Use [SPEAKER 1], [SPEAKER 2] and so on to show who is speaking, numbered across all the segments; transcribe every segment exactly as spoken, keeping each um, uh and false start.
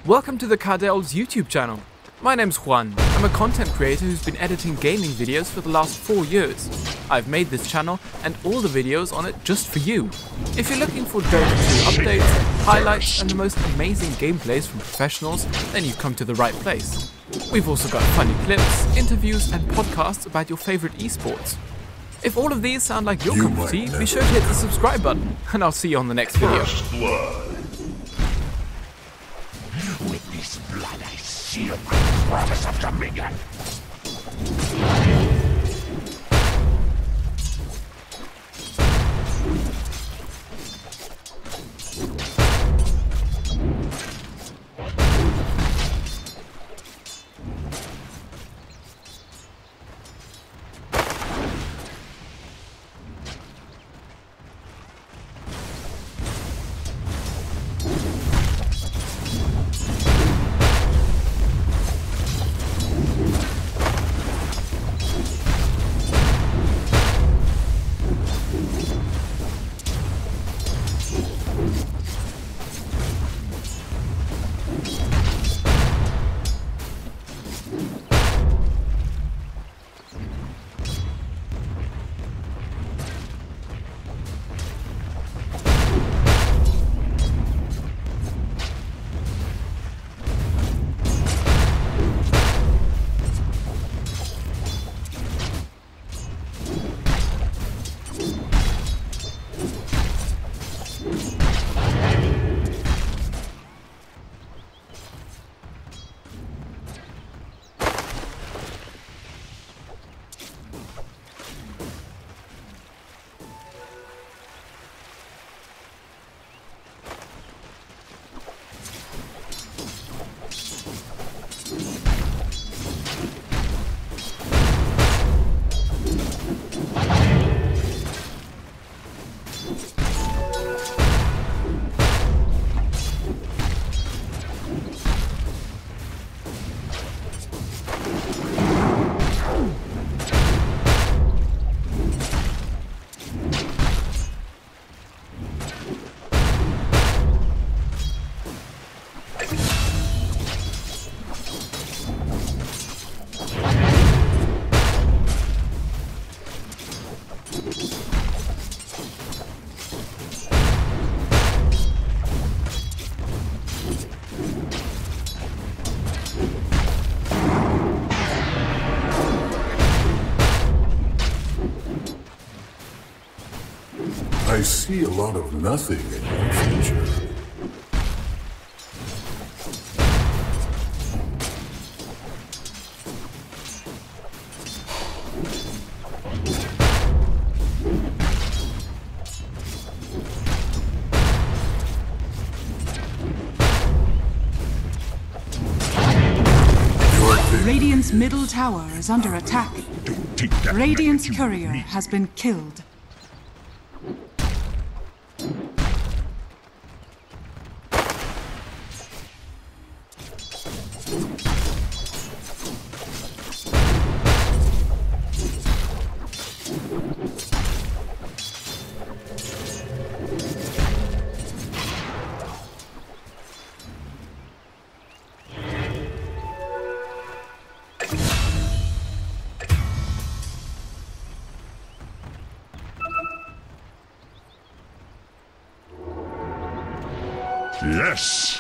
[SPEAKER 1] Welcome to the Cardel's YouTube channel. My name's Juan. I'm a content creator who's been editing gaming videos for the last four years. I've made this channel and all the videos on it just for you. If you're looking for Dota two updates, highlights and the most amazing gameplays from professionals, then you've come to the right place. We've also got funny clips, interviews and podcasts about your favorite esports. If all of these sound like your cup of tea, be sure to hit the subscribe button, and I'll see you on the next video.
[SPEAKER 2] First blood. With this blood I seal my promise of dominion.
[SPEAKER 3] I see a lot of nothing in your future.
[SPEAKER 4] Radiant's middle tower is under attack. Radiant's courier has been killed.
[SPEAKER 2] Yes!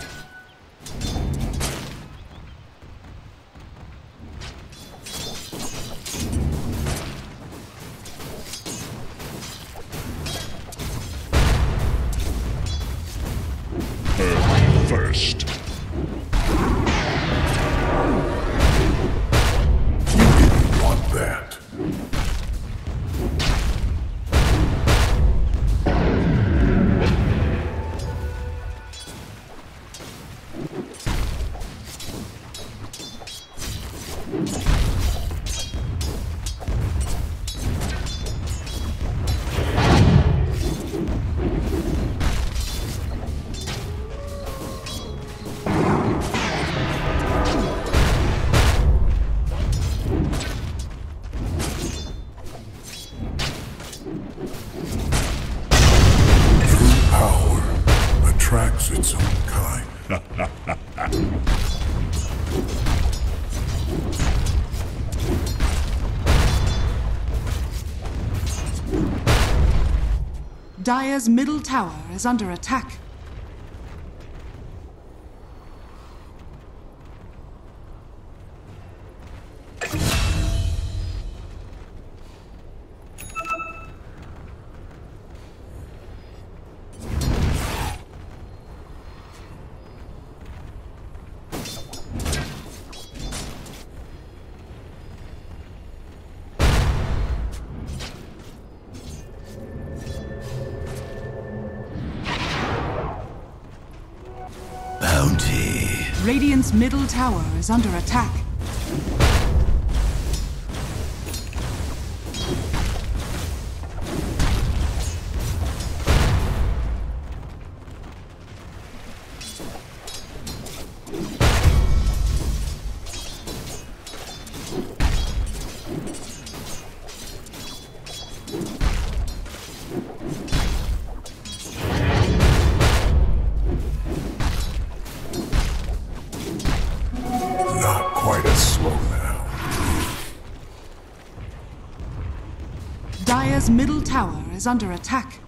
[SPEAKER 2] Her first.
[SPEAKER 3] You didn't want that.
[SPEAKER 4] Dire's middle tower is under attack. Radiant's middle tower is under attack. Dire's middle tower is under attack.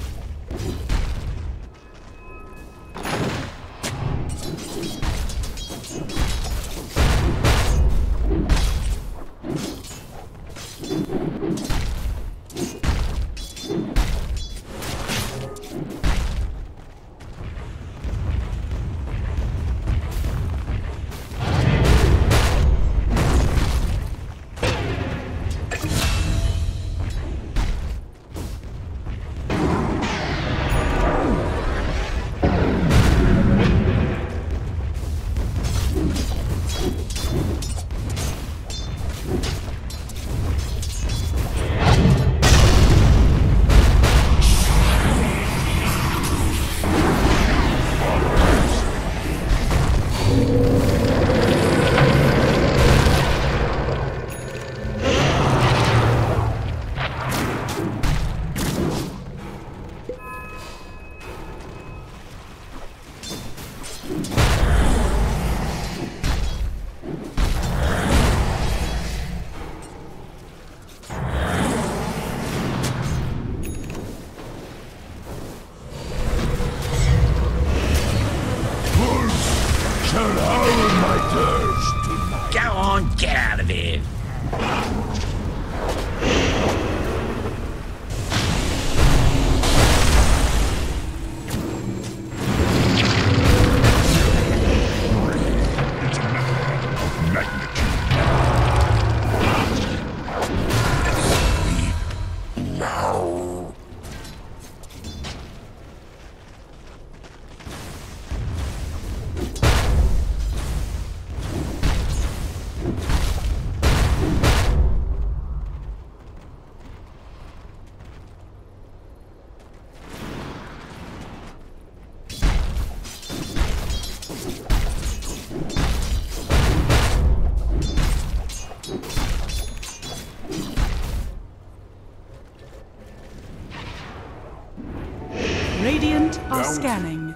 [SPEAKER 2] Go on, get out of here.
[SPEAKER 4] Radiant are scanning.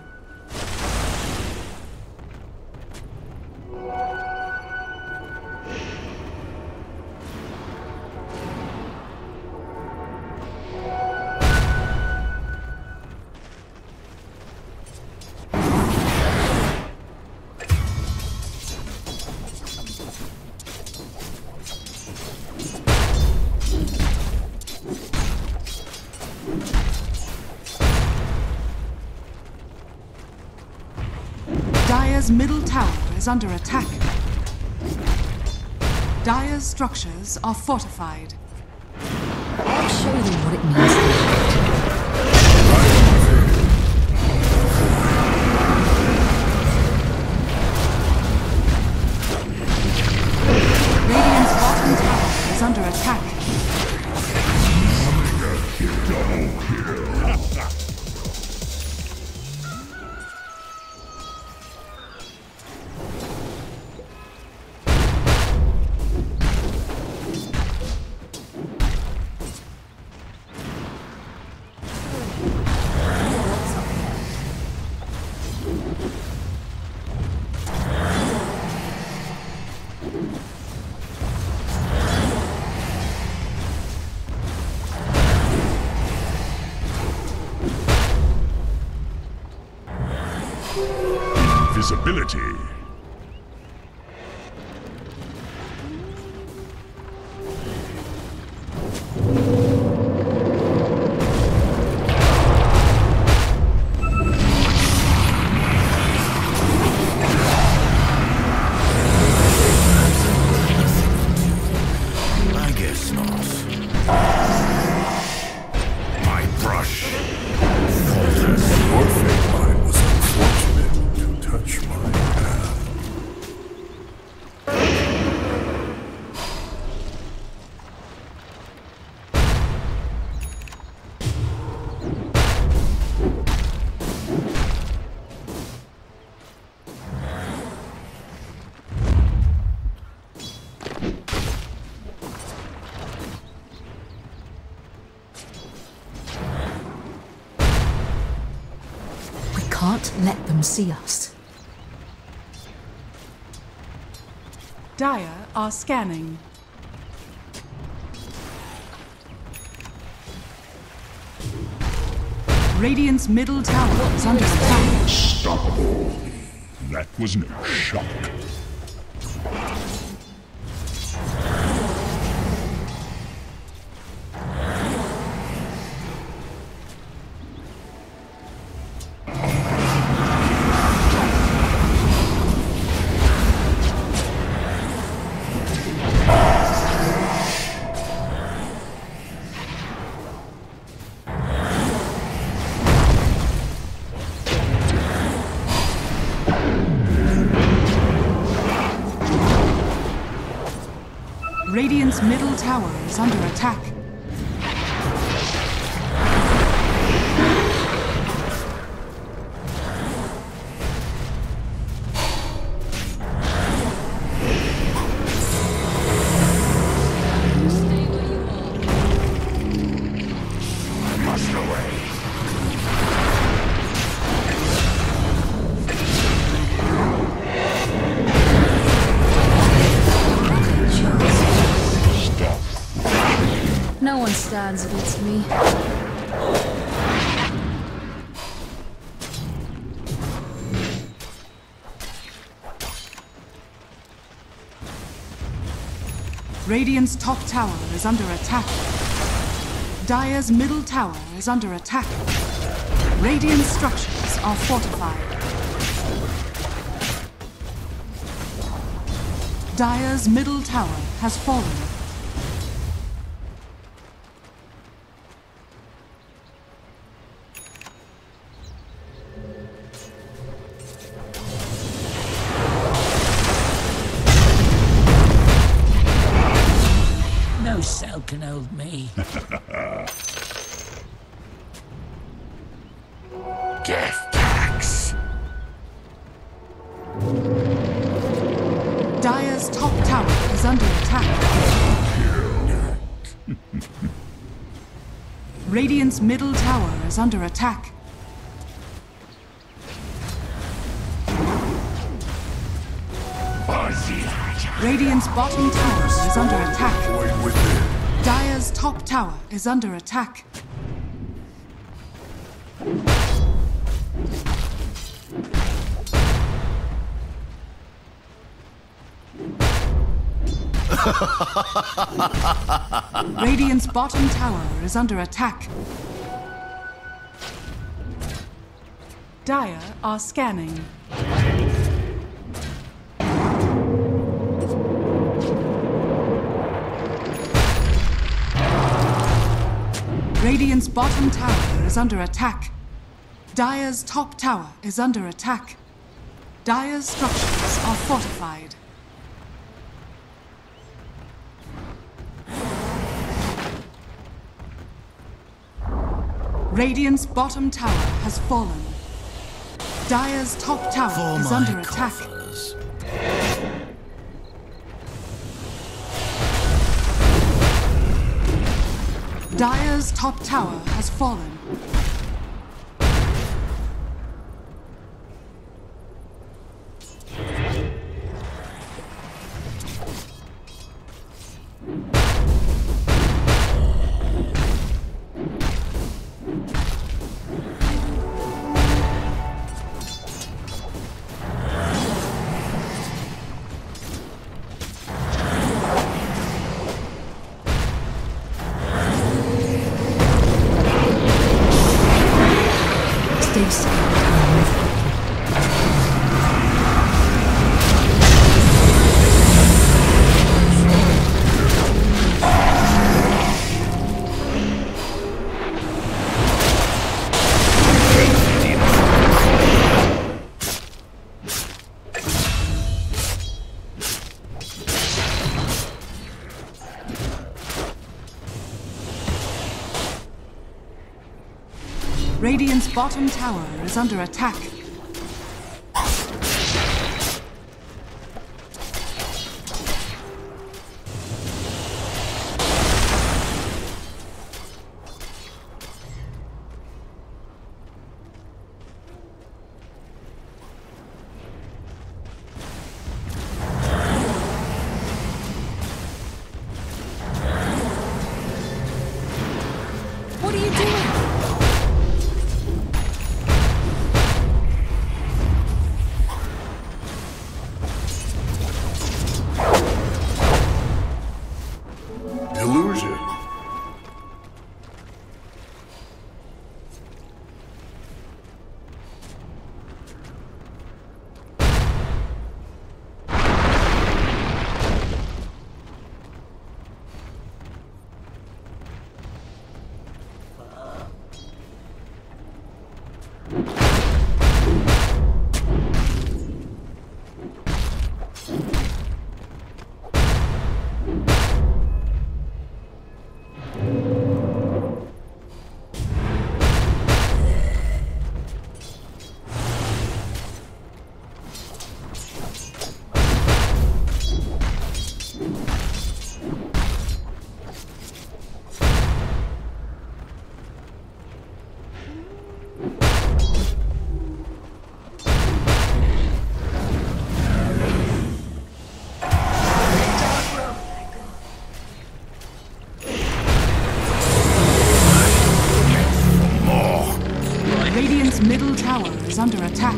[SPEAKER 4] Dire's middle tower is under attack. Dire's structures are fortified.
[SPEAKER 5] I'll show you what it means to
[SPEAKER 4] Radiant's bottom tower is under attack.
[SPEAKER 2] Invisibility.
[SPEAKER 6] I guess not. My brush.
[SPEAKER 3] Your fate line was unfortunate to touch my path.
[SPEAKER 5] Can't let them see us.
[SPEAKER 4] Dire are scanning. Radiant's middle tower is under attack.
[SPEAKER 2] Unstoppable. That was no shock.
[SPEAKER 4] Radiant's middle tower is under attack.
[SPEAKER 2] I must away.
[SPEAKER 5] No one stands against me.
[SPEAKER 4] Radiant's top tower is under attack. Dire's middle tower is under attack. Radiant structures are fortified. Dire's middle tower has fallen.
[SPEAKER 7] No cell can hold me.
[SPEAKER 2] Death tax.
[SPEAKER 4] Dire's top tower is under attack. Radiant's middle tower is under attack. Radiant's bottom tower is under attack.
[SPEAKER 3] Void within.
[SPEAKER 4] Dire's top tower is under attack. Radiant's bottom tower is under attack. Dire are scanning. Radiant's bottom tower is under attack. Dire's top tower is under attack. Dire's structures are fortified. Radiant's bottom tower has fallen. Dire's top tower
[SPEAKER 6] For
[SPEAKER 4] is
[SPEAKER 6] my
[SPEAKER 4] under attack.
[SPEAKER 6] coffers.
[SPEAKER 4] Dire's top tower has fallen. Radiant's bottom tower is under attack.
[SPEAKER 5] What are you doing?
[SPEAKER 3] Illusion.
[SPEAKER 4] Radiant's middle tower is under attack.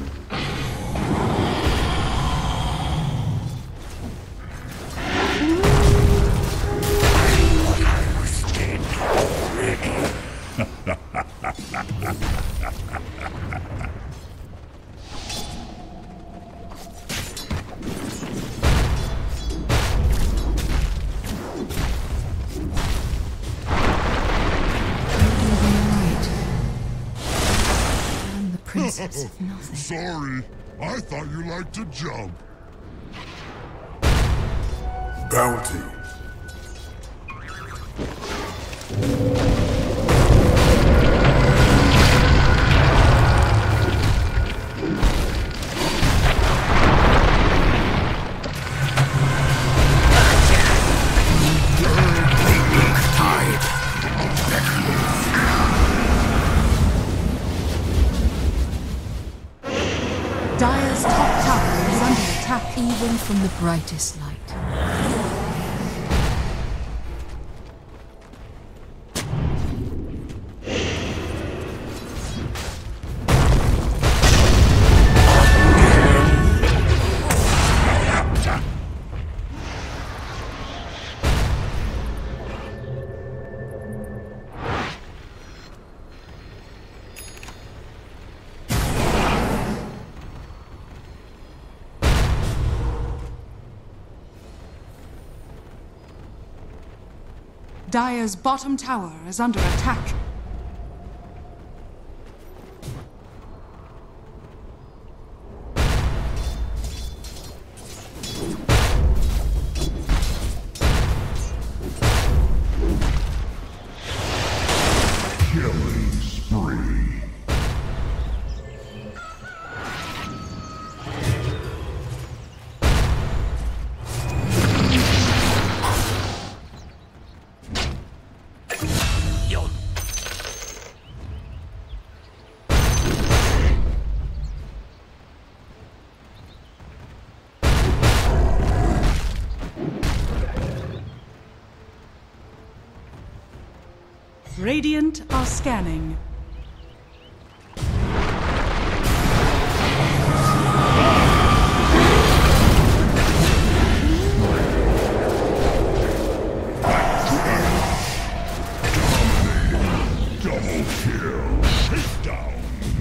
[SPEAKER 5] Princess of nothing.
[SPEAKER 2] Sorry, I thought you liked to jump.
[SPEAKER 3] Bounty.
[SPEAKER 4] Dire's top tower is under attack.
[SPEAKER 5] Even from the brightest light.
[SPEAKER 4] Dire's bottom tower is under attack.
[SPEAKER 2] Killing spree.
[SPEAKER 4] Radiant are scanning.
[SPEAKER 2] Double kill. Takedown.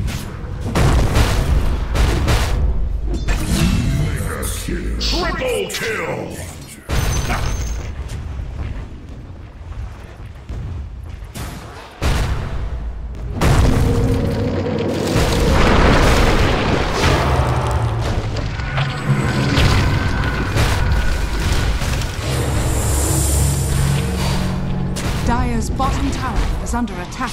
[SPEAKER 2] Mega kill. Triple kill.
[SPEAKER 4] Dire's bottom tower is is under attack.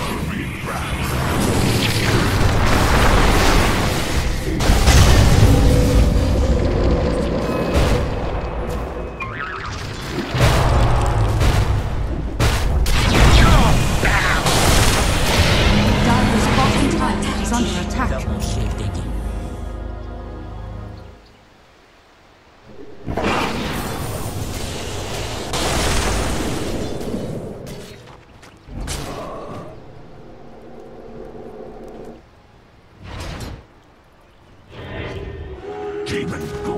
[SPEAKER 4] Dire's bottom tower is under attack.
[SPEAKER 7] Double shifting.
[SPEAKER 2] Demon go.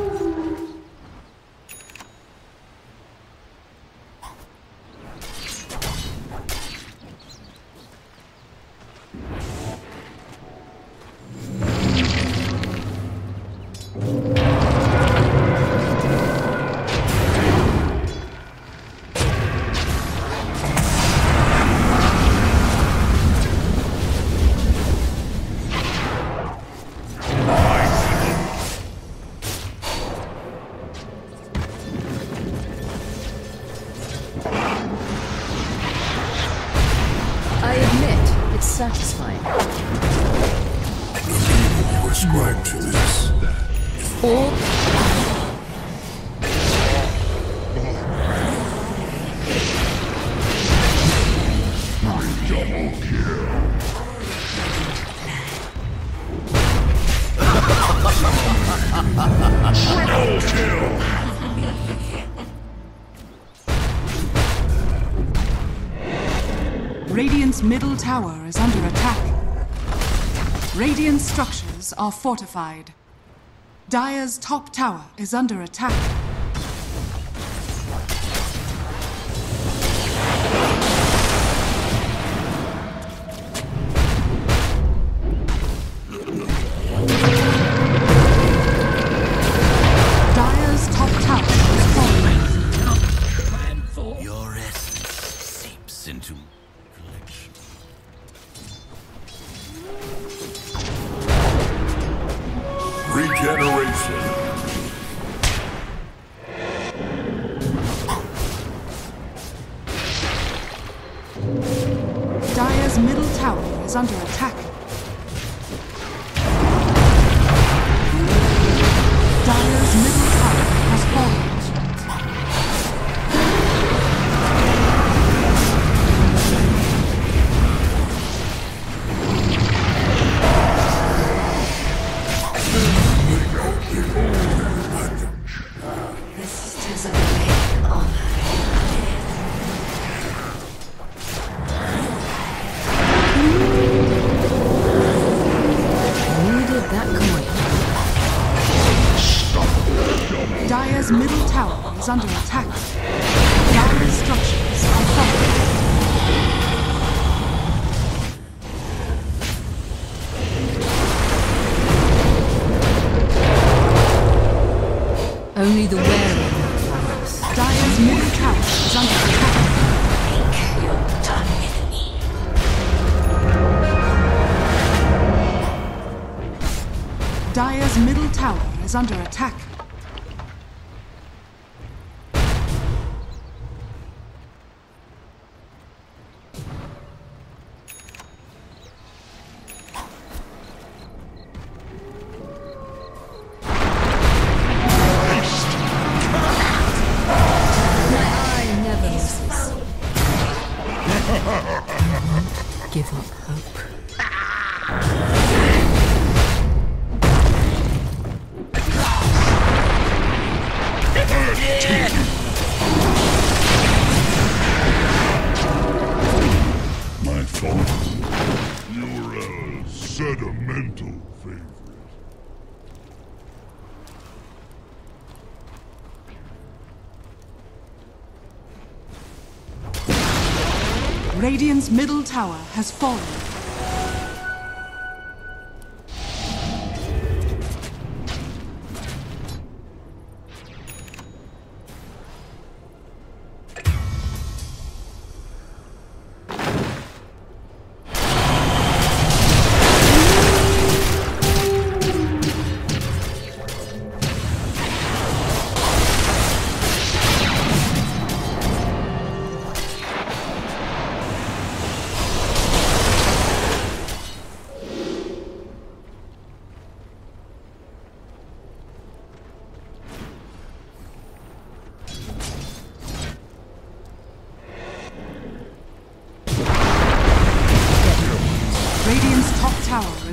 [SPEAKER 5] I admit, it's satisfying.
[SPEAKER 3] The meaning you ascribe to this.
[SPEAKER 5] All
[SPEAKER 2] Double kill. Triple kill.
[SPEAKER 4] Radiant's middle tower is under attack. Radiant structures are fortified. Dire's top tower is under attack. Dire's top tower is falling.
[SPEAKER 7] Plan for.
[SPEAKER 6] Your essence seeps into collection.
[SPEAKER 3] Regeneration.
[SPEAKER 4] Dire's middle tower is under attack. Dire's middle tower has fallen.
[SPEAKER 5] needed that coin.
[SPEAKER 4] Dire's middle tower is under attack. Dire's structures are falling.
[SPEAKER 5] Only the wary knows.
[SPEAKER 4] Dire's middle tower is under attack. Dire's middle tower is under attack.
[SPEAKER 5] My eye never misses. Give up hope.
[SPEAKER 3] My fault. You're a sentimental favorite.
[SPEAKER 4] Radiant's middle tower has fallen.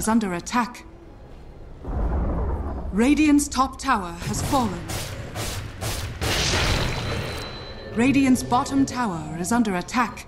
[SPEAKER 4] is under attack. Radiant's top tower has fallen. Radiant's bottom tower is under attack.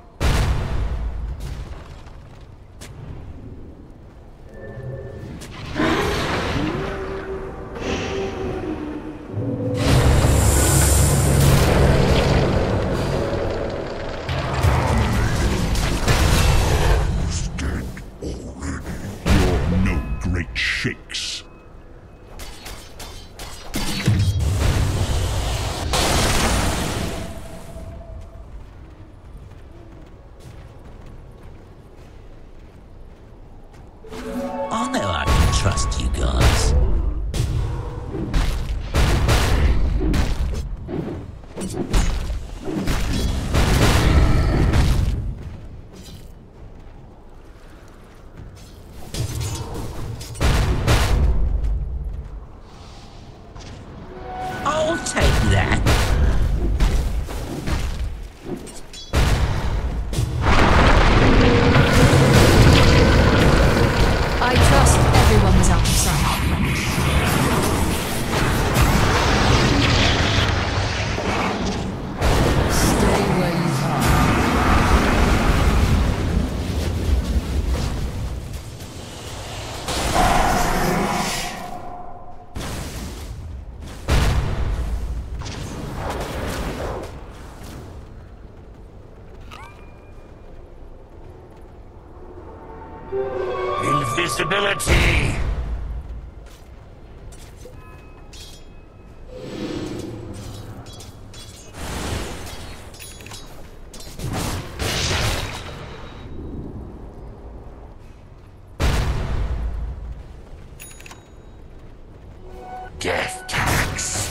[SPEAKER 2] Shakes.
[SPEAKER 7] I know I can trust you guys. I'll take that.
[SPEAKER 5] I trust everyone was out of sight. Stay where you are.
[SPEAKER 2] Invisibility! Death tax!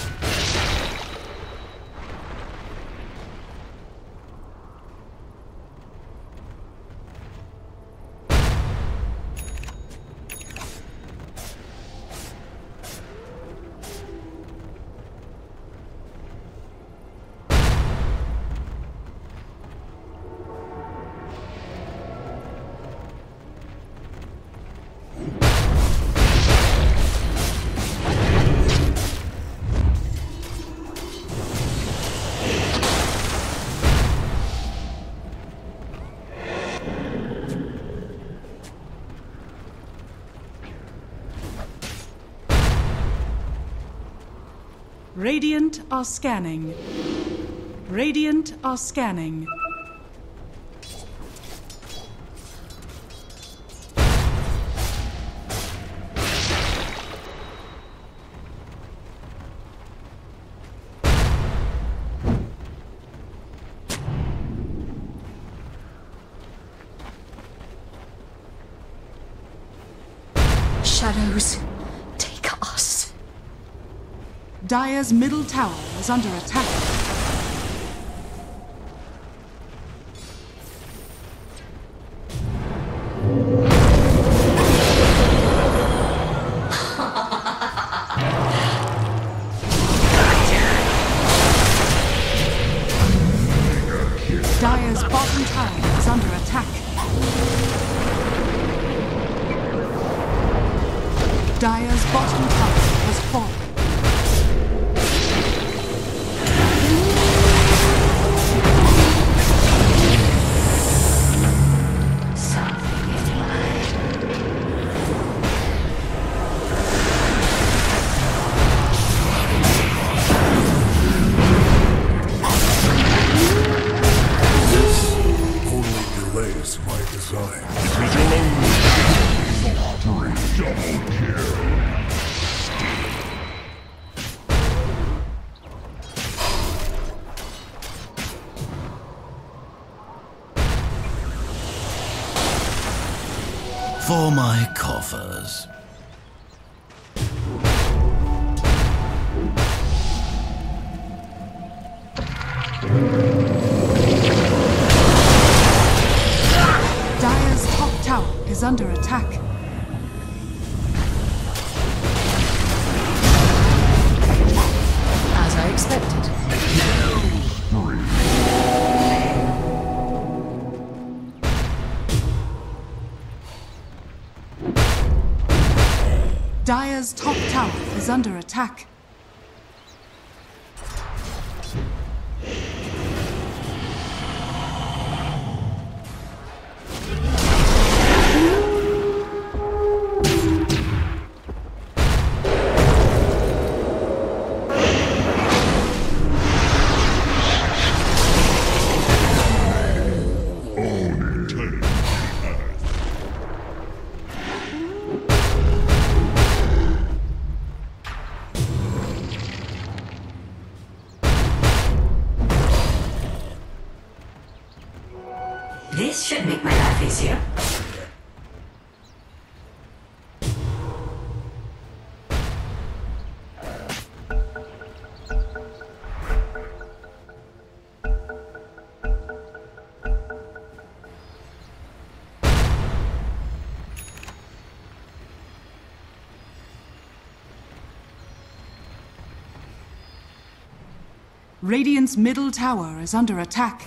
[SPEAKER 4] Radiant are scanning. Radiant are scanning.
[SPEAKER 5] Shadows, take us.
[SPEAKER 4] Dire's middle tower is under attack. Dire's bottom tower is under attack. Dire's bottom tower has fallen.
[SPEAKER 3] Delays my design.
[SPEAKER 2] Double kill!
[SPEAKER 6] For my coffers.
[SPEAKER 4] Dire's top tower is under attack.
[SPEAKER 5] As I expected.
[SPEAKER 4] Dire's top tower is under attack.
[SPEAKER 8] This should make my life easier.
[SPEAKER 4] Radiant's middle tower is under attack.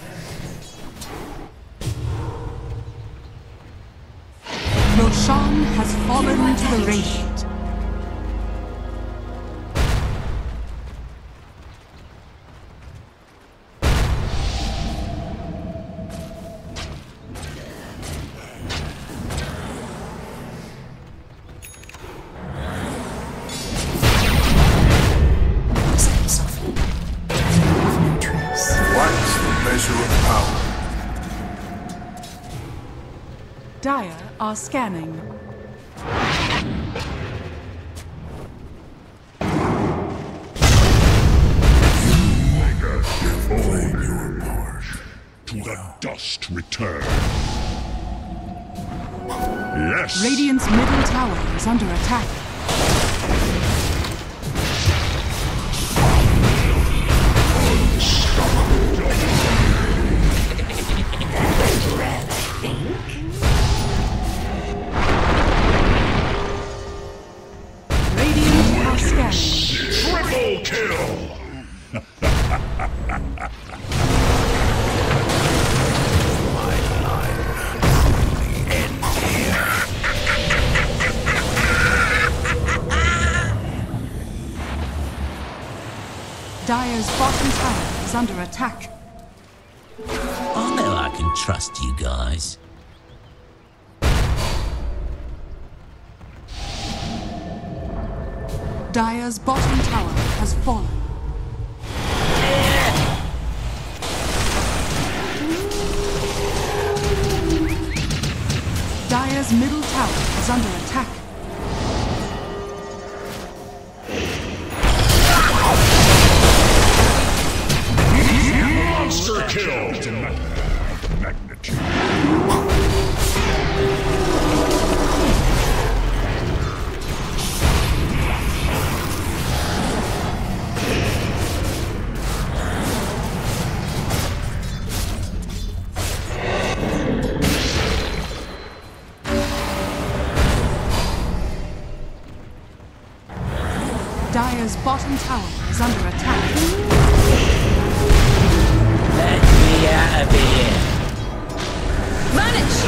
[SPEAKER 4] Roshan has fallen to the Radiant.
[SPEAKER 3] What's the measure of power?
[SPEAKER 4] Dire are scanning.
[SPEAKER 3] You've played your part.
[SPEAKER 2] To the dust return. Yes!
[SPEAKER 4] Radiant's middle tower is under attack. Radiant are scanning.
[SPEAKER 2] Triple kill!
[SPEAKER 4] Dire's bottom tower is under attack.
[SPEAKER 7] I know I can trust you guys.
[SPEAKER 4] Dire's bottom tower has fallen. Dire's middle tower is under attack.
[SPEAKER 2] Monster kill! To magnitude.
[SPEAKER 4] Dire's bottom tower is under attack.
[SPEAKER 7] Let me out of here.
[SPEAKER 5] Vanish!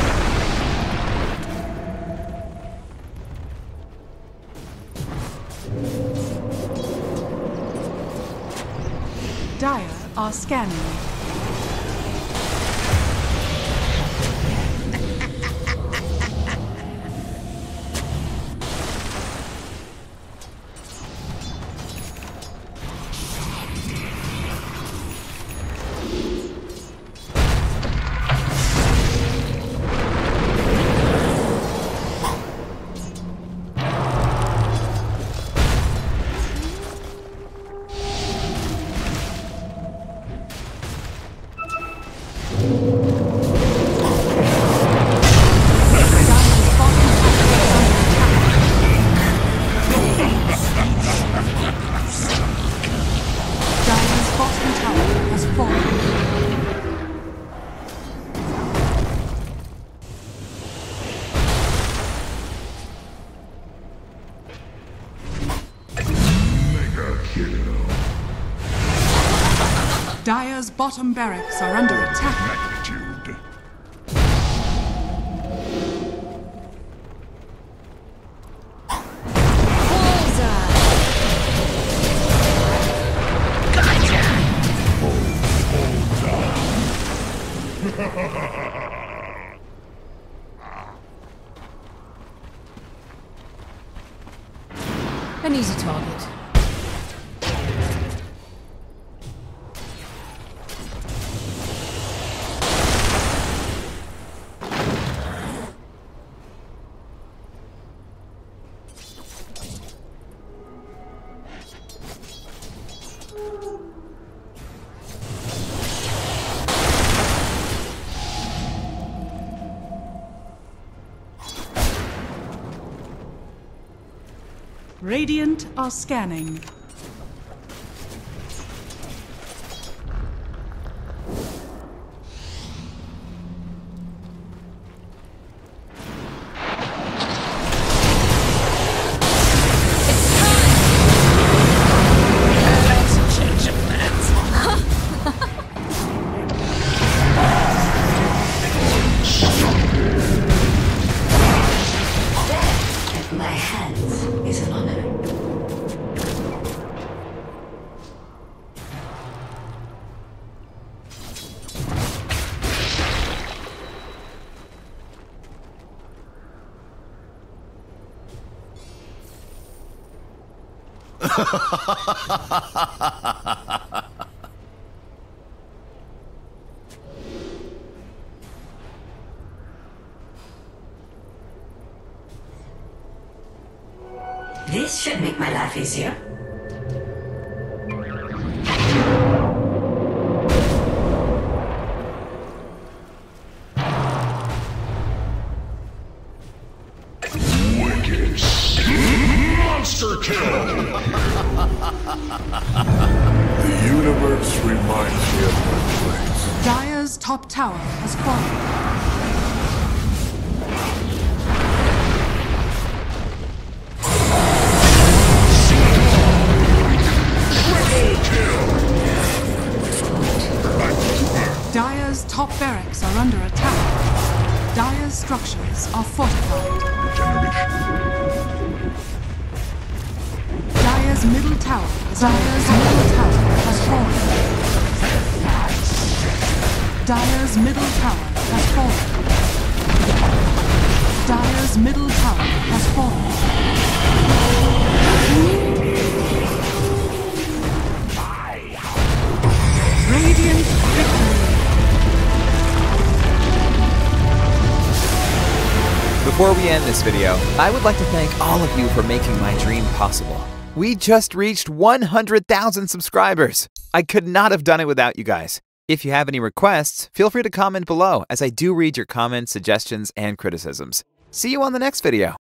[SPEAKER 4] Dire are scanning. Dire's bottom barracks are under attack.
[SPEAKER 2] Magnitude.
[SPEAKER 5] easy target.
[SPEAKER 4] Radiant are scanning.
[SPEAKER 8] My hands is an honor. This should make my life easier.
[SPEAKER 2] Wicked. Monster kill!
[SPEAKER 3] The universe reminds me of my place.
[SPEAKER 4] Dire's top tower has fallen. Dire's top barracks are under attack. Dire's structures are fortified. Dire's middle tower is Dire's middle tower has fallen. Dire's middle tower has fallen. Dire's middle tower has fallen. Radiant victory.
[SPEAKER 9] Before we end this video, I would like to thank all of you for making my dream possible. We just reached one hundred thousand subscribers. I could not have done it without you guys. If you have any requests, feel free to comment below, as I do read your comments, suggestions, and criticisms. See you on the next video.